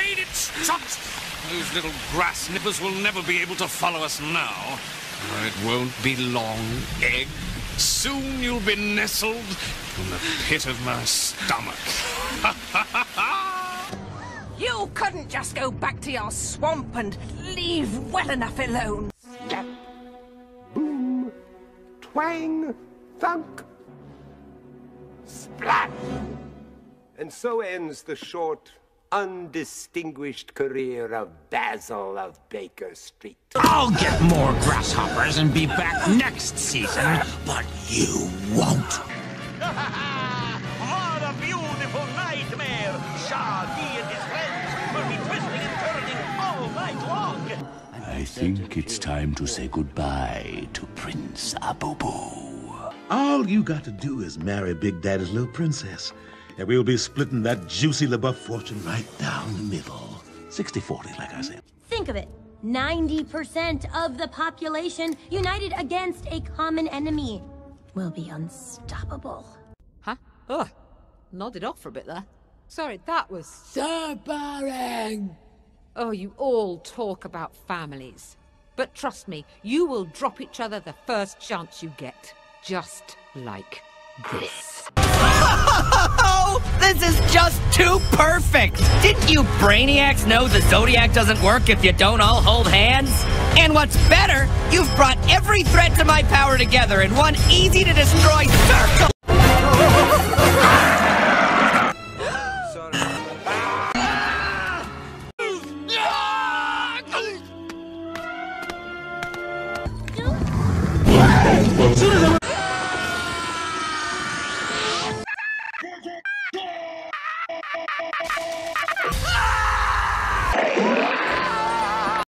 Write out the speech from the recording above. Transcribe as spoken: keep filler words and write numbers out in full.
made it shut. Those little grass nippers will never be able to follow us now. It won't be long, Egg. Soon you'll be nestled in the pit of my stomach. You couldn't just go back to your swamp and leave well enough alone. Snap, boom, twang, thunk, splat. And so ends the short, undistinguished career of Basil of Baker Street. I'll get more grasshoppers and be back next season, but you won't. What a beautiful nightmare! Shaggy and his friends will be twisting and turning all night long. I think it's time to say goodbye to Prince Abubu. All you got to do is marry Big Daddy's little princess, and we'll be splitting that juicy LaBeouf fortune right down the middle. sixty forty, like I said. Think of it. ninety percent of the population united against a common enemy will be unstoppable. Huh? Ugh. Nodded off for a bit there. Sorry, that was so boring. Oh, you all talk about families. But trust me, you will drop each other the first chance you get. Just like this. Oh, this is just too perfect! Didn't you brainiacs know the Zodiac doesn't work if you don't all hold hands? And what's better, you've brought every threat to my power together in one easy-to-destroy circle! Sorry.